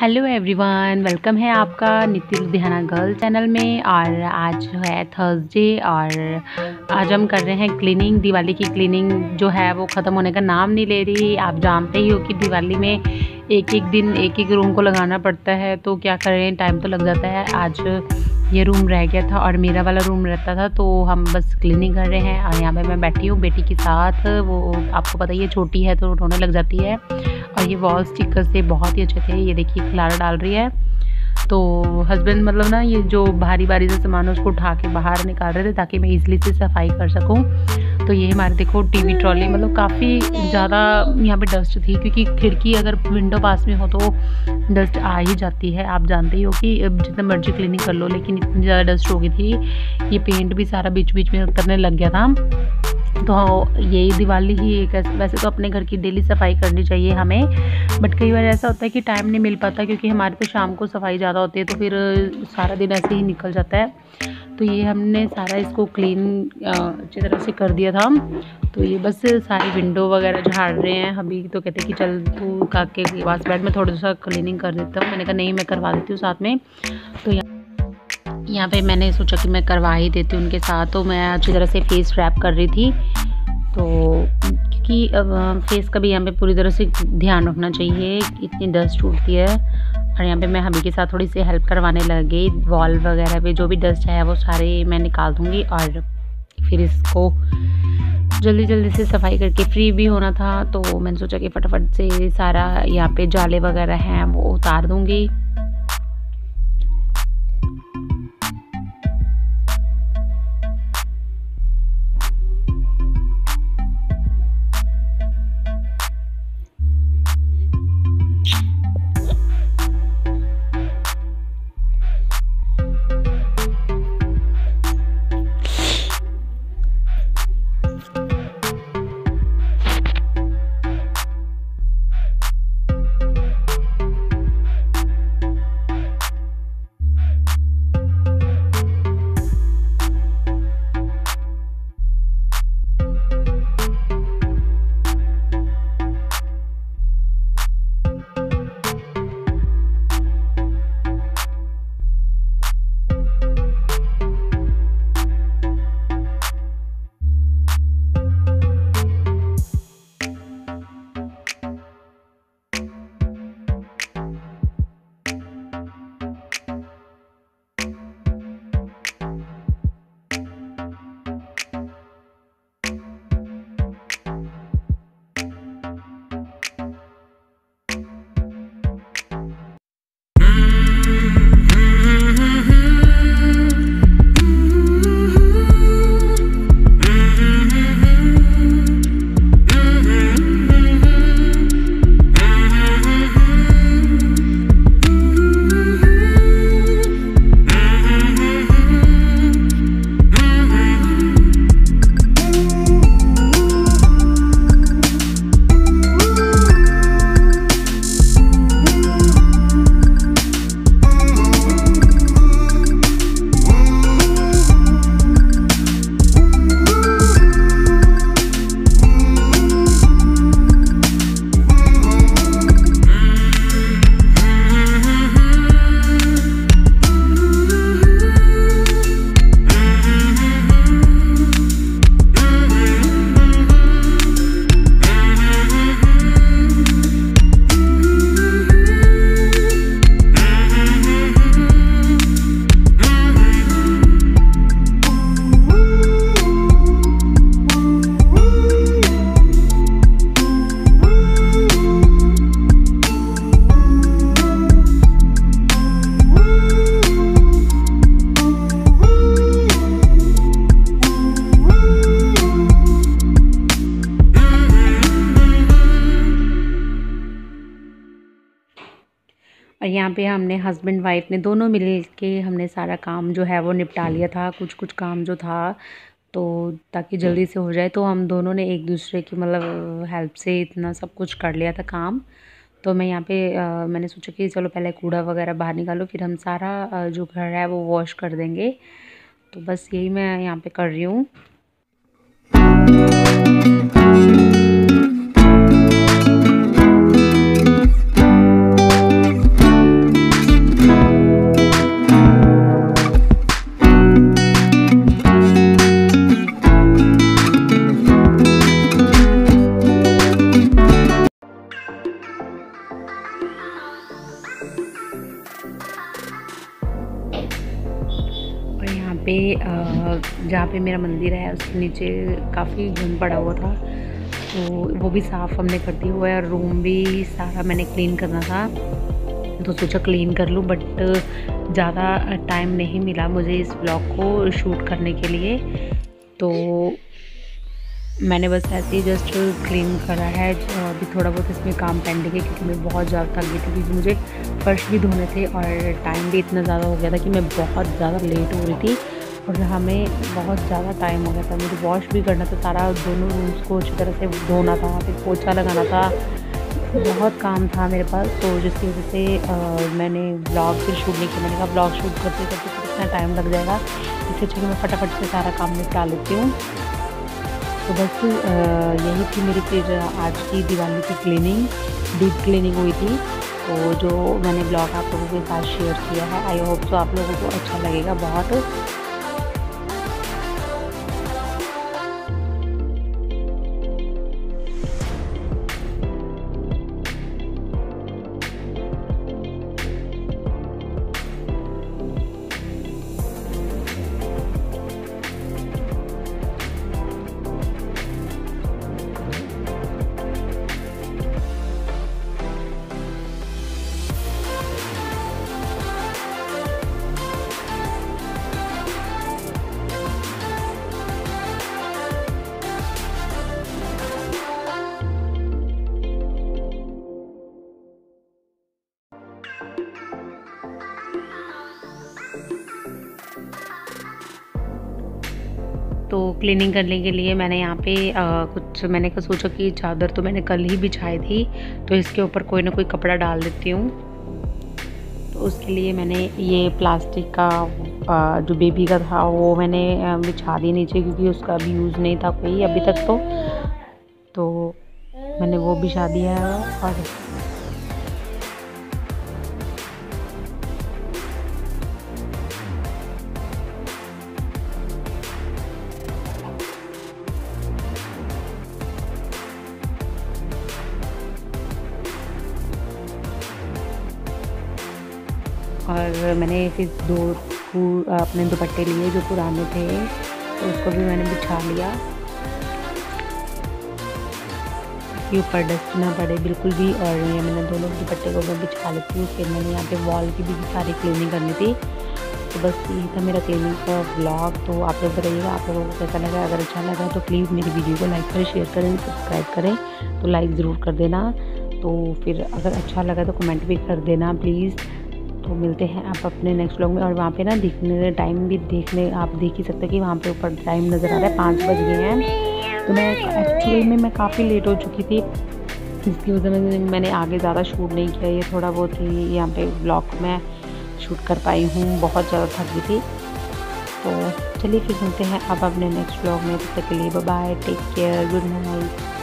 Hello everyone, welcome है आपका नीति लुधियाना गर्ल चैनल में। और आज जो है थर्सडे और आज हम कर रहे हैं क्लीनिंग। दिवाली की क्लीनिंग जो है वो ख़त्म होने का नाम नहीं ले रही। आप जानते ही हो कि दिवाली में एक एक दिन एक एक रूम को लगाना पड़ता है, तो क्या करें, टाइम तो लग जाता है। आज ये रूम रह गया था और मेरा वाला रूम रहता था, तो हम बस क्लीनिंग कर रहे हैं। और यहाँ पे मैं बैठी हूँ बेटी के साथ। वो आपको पता ही है छोटी है तो रोने लग जाती है। और ये वॉल स्टिकर से बहुत ही अच्छे थे। ये देखिए खिलारा डाल रही है, तो हस्बैंड मतलब ना ये जो भारी भारी से सामान है उसको उठा के बाहर निकाल रहे थे ताकि मैं इजीली से सफाई कर सकूं। तो ये हमारे देखो टीवी ट्रॉली, मतलब काफ़ी ज़्यादा यहाँ पे डस्ट थी, क्योंकि खिड़की अगर विंडो पास में हो तो डस्ट आ ही जाती है। आप जानते ही हो कि जितना मर्जी क्लीनिंग कर लो, लेकिन इतनी ज़्यादा डस्ट हो गई थी। ये पेंट भी सारा बीच बीच में उतरने लग गया था। तो यही दिवाली ही एक, वैसे तो अपने घर की डेली सफाई करनी चाहिए हमें, बट कई बार ऐसा होता है कि टाइम नहीं मिल पाता, क्योंकि हमारे पे शाम को सफाई ज़्यादा होती है, तो फिर सारा दिन ऐसे ही निकल जाता है। तो ये हमने सारा इसको क्लीन अच्छी तरह से कर दिया था। तो ये बस सारी विंडो वगैरह झाड़ रहे हैं। अभी तो कहते कि चल तू काके के पास बैठ, मैं थोड़ा सा क्लीनिंग कर देता हूँ। मैंने कहा नहीं, मैं करवा देती हूँ साथ में। तो यहाँ पे मैंने सोचा कि मैं करवा ही देती हूँ उनके साथ। तो मैं अच्छी तरह से फेस रैप कर रही थी, तो क्योंकि फेस का भी यहाँ पे पूरी तरह से ध्यान रखना चाहिए, इतनी डस्ट उड़ती है। और यहाँ पे मैं हबी के साथ थोड़ी सी हेल्प करवाने लग गई। वॉल वगैरह पे जो भी डस्ट है वो सारे मैं निकाल दूँगी, और फिर इसको जल्दी जल्दी से सफाई करके फ्री भी होना था। तो मैंने सोचा कि फटाफट से सारा यहाँ पे जाले वगैरह हैं वो उतार दूँगी। और यहाँ पे हमने हस्बैंड वाइफ ने दोनों मिल के हमने सारा काम जो है वो निपटा लिया था। कुछ कुछ काम जो था तो ताकि जल्दी से हो जाए, तो हम दोनों ने एक दूसरे की मतलब हेल्प से इतना सब कुछ कर लिया था काम। तो मैं यहाँ पे मैंने सोचा कि चलो पहले कूड़ा वगैरह बाहर निकालो, फिर हम सारा जो घर है वो वॉश कर देंगे। तो बस यही मैं यहाँ पे कर रही हूँ। पे जहाँ पे मेरा मंदिर है उसके नीचे काफ़ी गंद पड़ा हुआ था, तो वो भी साफ़ हमने कर दिया हुआ है और रूम भी सारा मैंने क्लीन करना था, तो सोचा क्लीन कर लूँ। बट ज़्यादा टाइम नहीं मिला मुझे इस ब्लॉग को शूट करने के लिए, तो मैंने बस ऐसे ही जस्ट क्लीन करा है। अभी थोड़ा बहुत इसमें काम पेंडिंग है क्योंकि मैं बहुत ज़्यादा थक गई थी, क्योंकि मुझे फर्श भी धोने थे और टाइम भी इतना ज़्यादा हो गया था कि मैं बहुत ज़्यादा लेट हो रही थी और हमें बहुत ज़्यादा टाइम हो गया था। मुझे वॉश भी करना था, सारा दोनों रूम्स को अच्छी तरह से धोना था, फिर पोछा लगाना था, बहुत काम था मेरे पास। तो जिसकी वजह से मैंने ब्लॉग फिर शूट नहीं किया। मैंने कहा ब्लॉग शूट करते करते फिर इतना टाइम लग जाएगा, इससे अच्छा कि मैं फटाफट से सारा काम निपटा लेती हूँ। तो बस यही थी मेरी फिर आज की दिवाली की क्लीनिंग, डीप क्लीनिंग हुई थी, तो जो मैंने ब्लॉग आप लोगों के साथ शेयर किया है। आई होप तो आप लोगों को अच्छा लगेगा बहुत। तो क्लीनिंग करने के लिए मैंने यहाँ पे मैंने सोचा कि चादर तो मैंने कल ही बिछाई थी, तो इसके ऊपर कोई ना कोई कपड़ा डाल देती हूँ। तो उसके लिए मैंने ये प्लास्टिक का जो बेबी का था वो मैंने बिछा दिया नीचे, क्योंकि उसका भी यूज़ नहीं था कोई अभी तक, तो मैंने वो बिछा दिया है। और मैंने फिर अपने दुपट्टे लिए जो पुराने थे, तो उसको भी मैंने बिछा लिया कि ऊपर डस्ट ना पड़े बिल्कुल भी। और ये मैंने दोनों दुपट्टे को मैं बिछा लेती हूँ। फिर मैंने यहाँ पे वॉल की भी सारी क्लीनिंग करनी थी। तो बस यही था मेरा क्लीनिंग का ब्लॉग। तो आप लोग बताइएगा आप लोगों को कैसा लगा। अगर अच्छा लगा तो प्लीज़ मेरी वीडियो को लाइक करें, शेयर करें, सब्सक्राइब करें, तो लाइक ज़रूर कर देना। तो फिर अगर अच्छा लगा तो कमेंट भी कर देना प्लीज़। तो मिलते हैं आप अपने नेक्स्ट व्लॉग में। और वहाँ पे ना दिखने टाइम भी आप देख ही सकते हैं कि वहाँ पे ऊपर टाइम नज़र आ रहा है, 5 बज गए हैं। तो मैं एक्चुअली में मैं काफ़ी लेट हो चुकी थी, जिसकी वजह से मैंने आगे ज़्यादा शूट नहीं किया। ये थोड़ा बहुत ही यहाँ पे व्लॉग में शूट कर पाई हूँ, बहुत ज़्यादा थक गई थी। तो चलिए फिर मिलते हैं आप अपने नेक्स्ट व्लॉग में। तब तक के लिए bye bye, take care, good night.